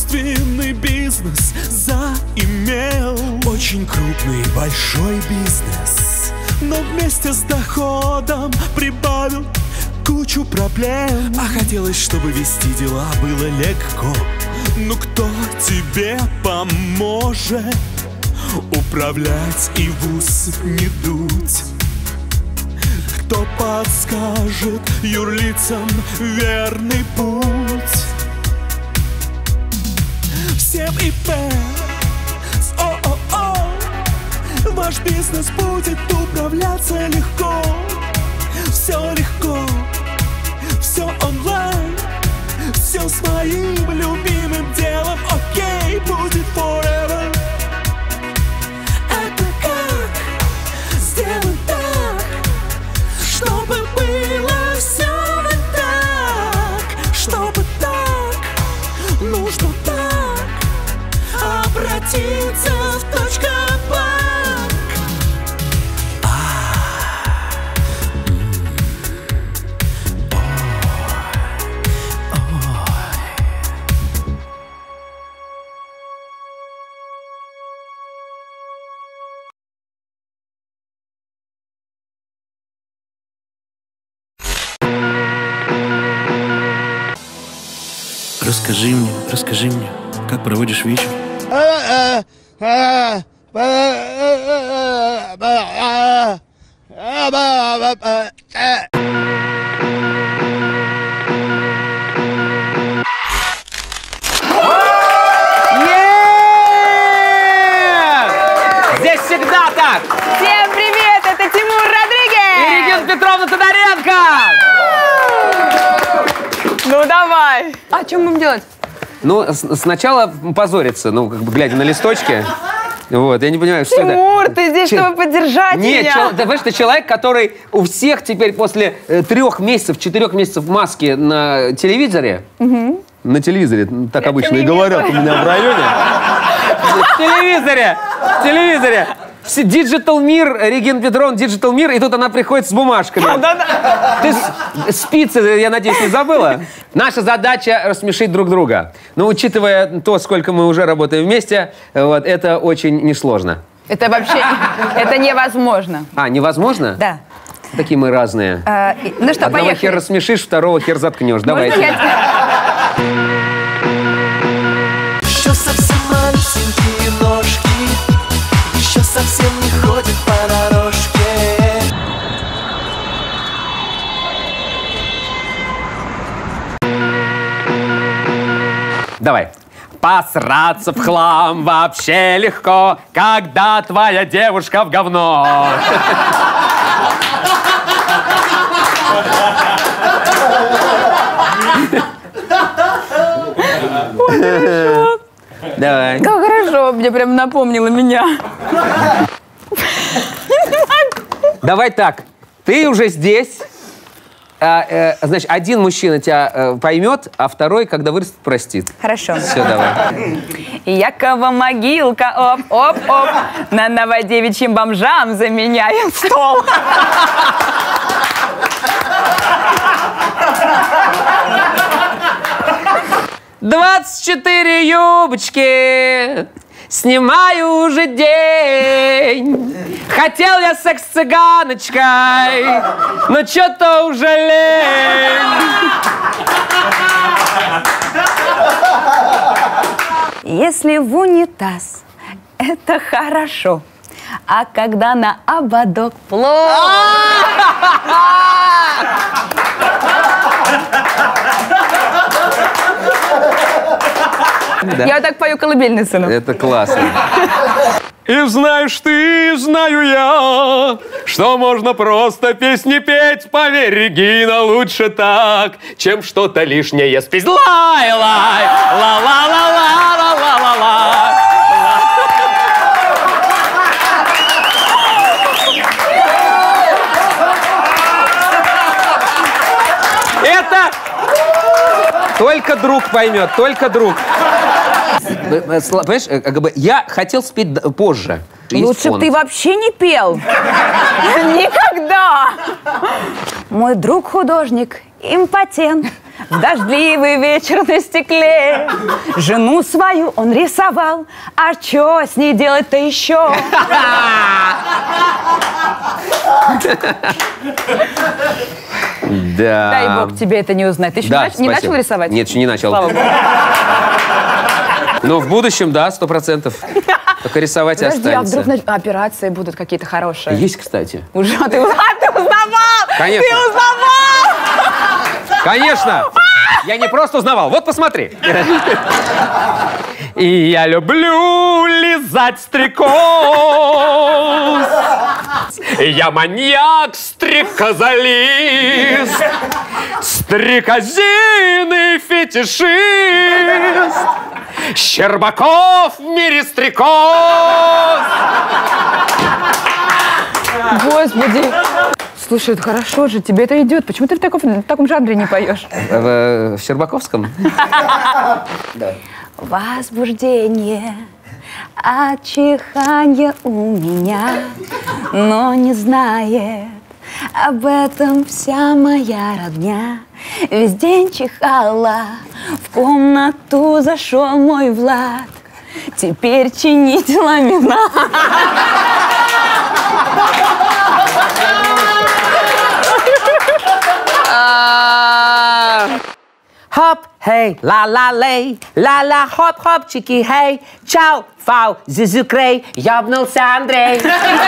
собственный бизнес заимел. Очень крупный, большой бизнес, но вместе с доходом прибавил кучу проблем. А хотелось, чтобы вести дела было легко. Ну кто тебе поможет управлять и в ус не дуть? Кто подскажет юрлицам верный путь? Всем ИП с ООО ваш бизнес будет управляться легко. Все легко, все онлайн, все с моим любимым делом. Окей, будет forever. Это как сделать так, чтобы было все вот так, чтобы так, нужно так обратиться в точка-банк. Расскажи мне, как проводишь вечер? Здесь всегда так! Всем привет! Это Тимур Родригес! И Регина Петровна Тодоренко! Ну давай! А что мы будем делать? Ну, сначала позориться, ну, как бы глядя на листочки. Вот, я не понимаю, что это. Тимур, ты здесь, чтобы поддержать меня. Нет, ты понимаешь, ты человек, который у всех теперь после 3 месяцев, 4 месяцев маски на телевизоре, на телевизоре, так обычно и говорят у меня в районе. В телевизоре. Digital мир, Регина Петровна, Digital мир, и тут она приходит с бумажками. Ты спицы, я надеюсь, не забыла? Наша задача рассмешить друг друга. Но учитывая то, сколько мы уже работаем вместе, вот, это очень несложно. Это вообще, это невозможно. А, невозможно? Да. Такие мы разные. Ну что, одного хер рассмешишь, второго хер заткнешь. Давайте. Еще совсем малюсенькие ножки, еще совсем не ходит по дорожке. Давай. Посраться в хлам вообще легко, когда твоя девушка в говно. Давай. Как хорошо, мне прям напомнило меня. Давай так. Ты уже здесь. Значит, один мужчина тебя поймет, а второй, когда вырастет, простит. Хорошо. Все, давай. Якова могилка, оп-оп-оп, на новодевичьим бомжам заменяем стол. 24 юбочки, снимаю уже день. Хотел я секс с цыганочкой, но что-то уже лень. Если в унитаз, это хорошо. А когда на ободок плохо. Да. Я так пою колыбельный, сынок. Это классно. И знаешь ты, знаю я, что можно просто песни петь. Поверь, Регина, лучше так, чем что-то лишнее спеть. Лай-лай, ла-ла-ла-ла-ла-ла-ла-ла. Это только друг поймет, только друг. Понимаешь, как бы я хотел спеть позже. Лучше бы ты вообще не пел. Никогда. Мой друг художник импотент, В дождливый вечер на стекле жену свою он рисовал. А чё с ней делать-то еще? Да. Дай бог тебе это не узнать. Ты еще Да, не начал рисовать? Нет, еще не начал. Слава богу. Но в будущем, да, 100%. Только рисовать Подожди, а останется. вдруг операции будут какие-то хорошие? Есть, кстати. Уже ты узнавал! Конечно. Ты узнавал! Конечно! Я не просто узнавал. Вот посмотри. И я люблю лизать стрекоз. Я маньяк, стрекозалист, стрекозиный фетишист. Щербаков в мире стрекоз. Господи! Слушай, это хорошо же, тебе это идет. Почему ты в таком жанре не поешь? В Щербаковском? Возбуждение от чиханья у меня, но не знает об этом вся моя родня. Весь день чихала, в комнату зашел мой Влад. Теперь чинить ламинат. Хоп, хей, ла-ла-лей, ла-ла, хоп-хоп, чики-хей, чау, фау, зизюкрей, ёбнулся Андрей.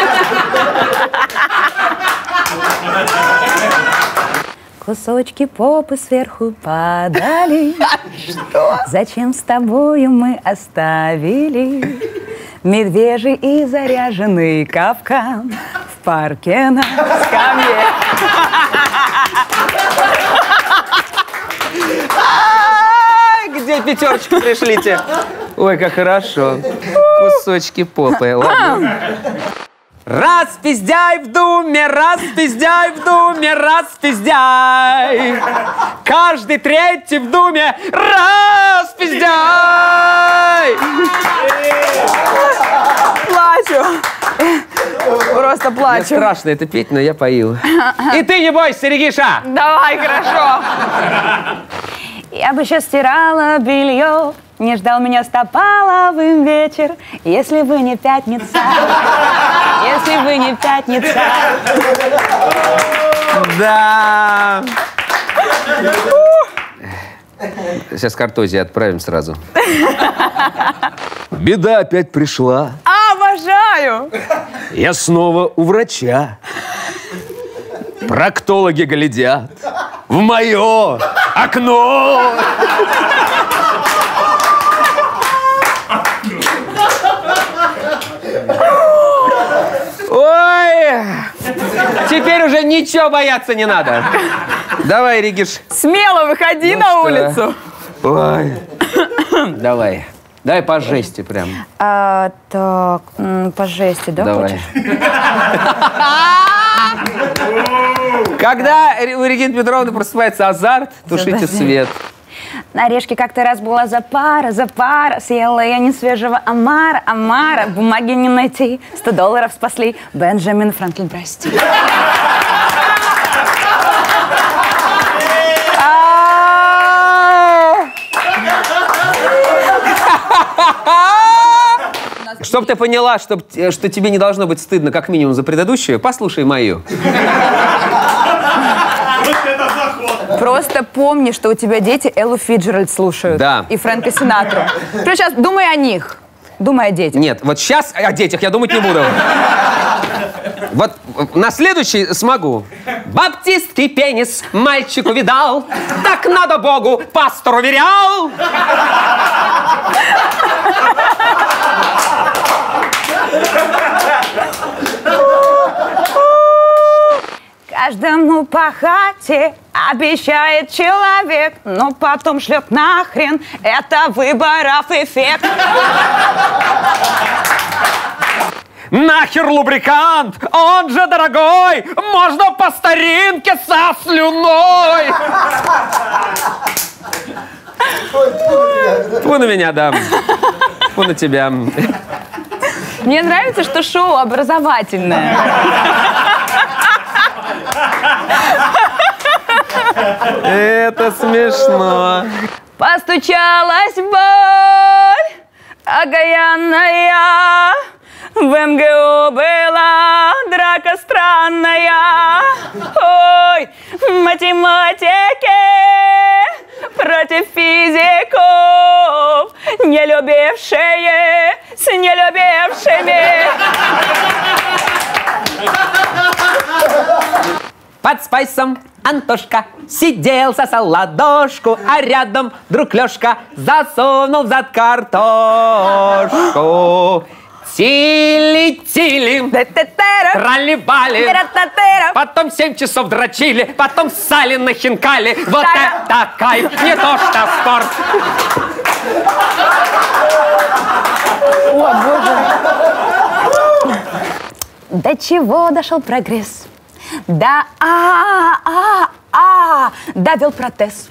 Кусочки попы сверху падали. Что? Зачем с тобою мы оставили медвежий и заряженный капкан в парке на скамье? Где пятерочку пришлите? Ой, как хорошо. Кусочки попы. Ладно. Распиздяй в думе, распиздяй в думе, распиздяй. Каждый третий в думе распиздяй. Плачу. Просто Мне плачу. страшно это петь, но я пою. И ты не бойся, Региша. Давай, хорошо. Я бы сейчас стирала белье, не ждал меня стопаловым вечер, если бы не пятница, если бы не пятница. Да. Сейчас к Артозе отправим сразу. Беда опять пришла. Обожаю! Я снова у врача. Проктологи глядят в мое окно. Ой, теперь уже ничего бояться не надо. Давай, Региш. Смело выходи на улицу. Ой. Давай. Давай по жести прям. Так, по жести, да, Давай. хочешь? Когда у Регины Петровны просыпается азарт, тушите свет. На орешке как-то раз была запара, съела я несвежего омара, бумаги не найти, $100 спасли, Бенджамин Франклин, прости. Чтоб ты поняла, что тебе не должно быть стыдно, как минимум, за предыдущую, послушай мою. Просто помни, что у тебя дети Эллу Фиджеральд слушают. Да. И Фрэнка Синатру. Прямо сейчас думай о них. Думай о детях. Нет, вот сейчас о детях я думать не буду. Вот на следующий смогу. Баптистский пенис мальчик увидал, так надо Богу, пастор уверял. Каждому по хате обещает человек, но потом шлет нахрен. Это выборов эффект. Нахер лубрикант, он же дорогой, можно по старинке со слюной. Фу на меня, да. Фу на тебя. Мне нравится, что шоу образовательное. Это смешно. Постучалась боль окаянная, в МГУ была драка странная. Ой, математики против физиков, не любившие с нелюбившими. Под спайсом Антошка сидел, сосал ладошку, а рядом друг Лёшка засунул в зад картошку. Тили-тили, трали-бали, потом 7 часов дрочили, потом ссали на хинкали. Вот это кайф, не то что спорт. О, боже. До чего дошел прогресс? Да, довел протез.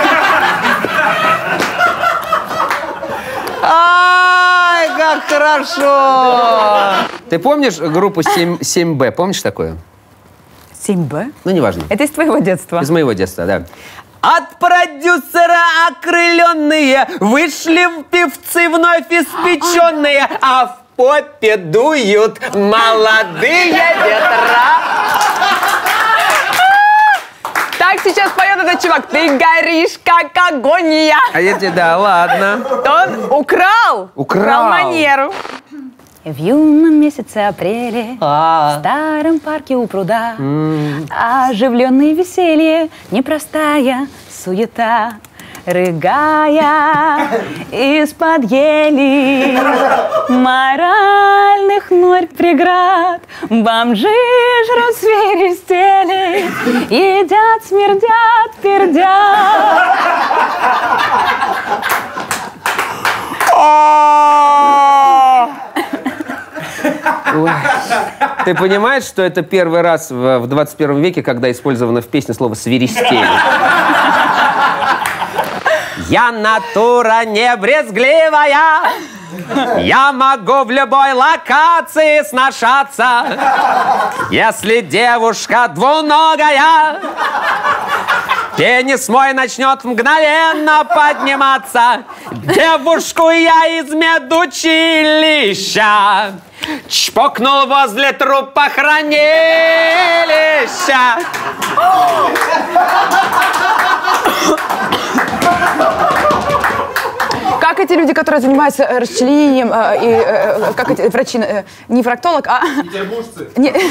Ай, как хорошо! Ты помнишь группу 7Б? Помнишь такое? 7Б? Ну, неважно. Это из твоего детства. Из моего детства, да. От продюсера окрыленные вышли певцы вновь испеченные, а в попе дуют молодые ветра. Так сейчас поет этот чувак. Ты горишь, как огонь, я. А я тебе, да, ладно. Он украл манеру. В юном месяце апреле в старом парке у пруда оживленное веселье, непростая суета. Рыгая из-под ели моральных норь преград, бомжи жрут свиристели, едят, смердят, пердят. Ты понимаешь, что это первый раз в 21 веке, когда использовано в песне слово «свиристели»? Я натура не брезгливая, я могу в любой локации сношаться. Если девушка двуногая, пенис мой начнет мгновенно подниматься. Девушку я из медучилища чпокнул возле трупохранилища. Как эти люди, которые занимаются расчленением, как эти врачи, не фрактолог, а... Петербуржцы.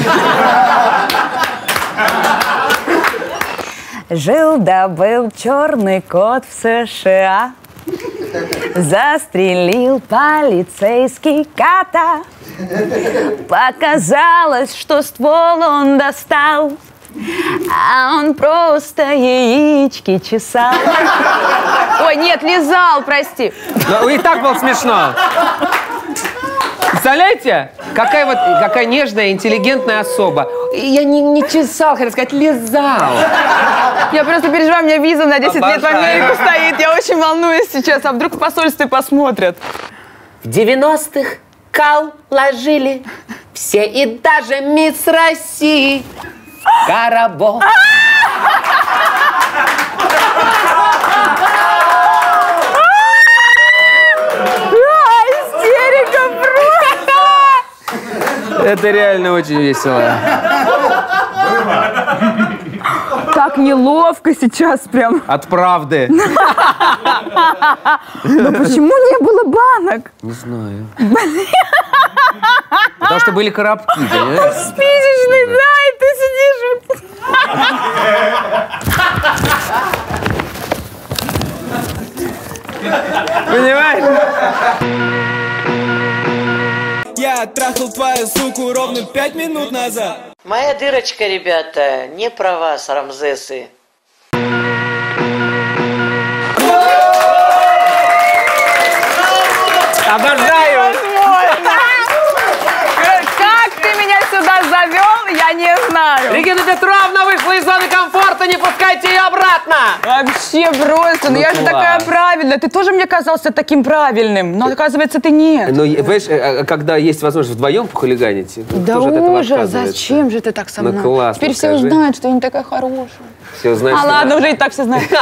Жил-да был черный кот в США, застрелил полицейский кота. Показалось, что ствол он достал, а он просто яички чесал. Ой, нет, лизал, прости. Ну, и так было смешно. Представляете, какая нежная, интеллигентная особа. Я не чесал, хотел сказать, лизал. Я просто переживаю, у меня виза на 10 лет в Америку стоит. Я очень волнуюсь сейчас, а вдруг в посольстве посмотрят. В 90-х кал ложили все, и даже мисс России. Карабо. Истерика просто! Это реально очень весело. Так неловко сейчас прям. От правды. Но почему не было банок? Не знаю. Потому что были коробки, понимаешь? Спичечный, да, и ты сидишь. Понимаешь? Я трахал твою суку ровно 5 минут назад. Моя дырочка, ребята, не про вас, Рамзесы. Обожаю! Как ты меня сюда завел, я не знаю. знаю. Регина Петровна вышла из зоны комфорта, не пускайте ее обратно! Вообще просто, Ну, я же такая класс. правильная. Ты тоже мне казался таким правильным, но оказывается, ты нет. Ну, понимаешь, когда есть возможность вдвоем похулиганить, Да тоже от этого ужас, отказывается. зачем же ты так со Ну, мной? классно, Теперь все скажи. узнают, что я не такая хорошая. Все знаешь, А что ладно, уже и так все знают.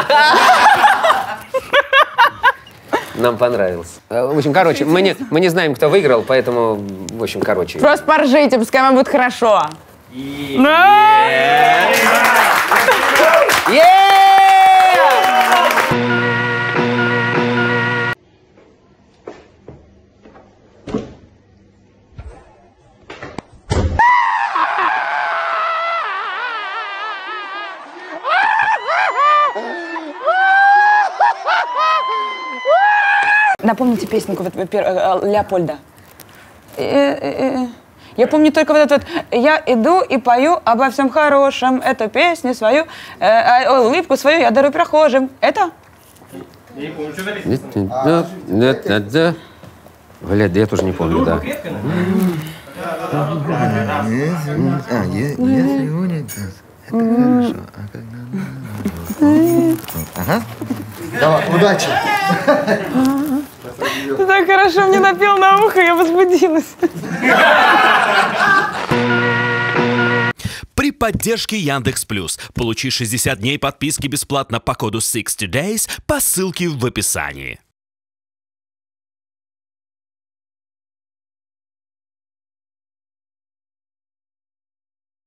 нам понравилось. В общем, короче, мы не знаем, кто выиграл, поэтому, в общем, короче. Просто поржите, пускай вам будет хорошо. Напомните песенку Леопольда. Я помню только вот этот вот «Я иду и пою обо всем хорошем, эту песню свою, улыбку свою я дарю прохожим». Это? Блядь, да я тоже не помню, да. Давай, удачи. Ты так хорошо мне напел на ухо, я возбудилась. При поддержке Яндекс.Плюс получи 60 дней подписки бесплатно по коду 60days по ссылке в описании.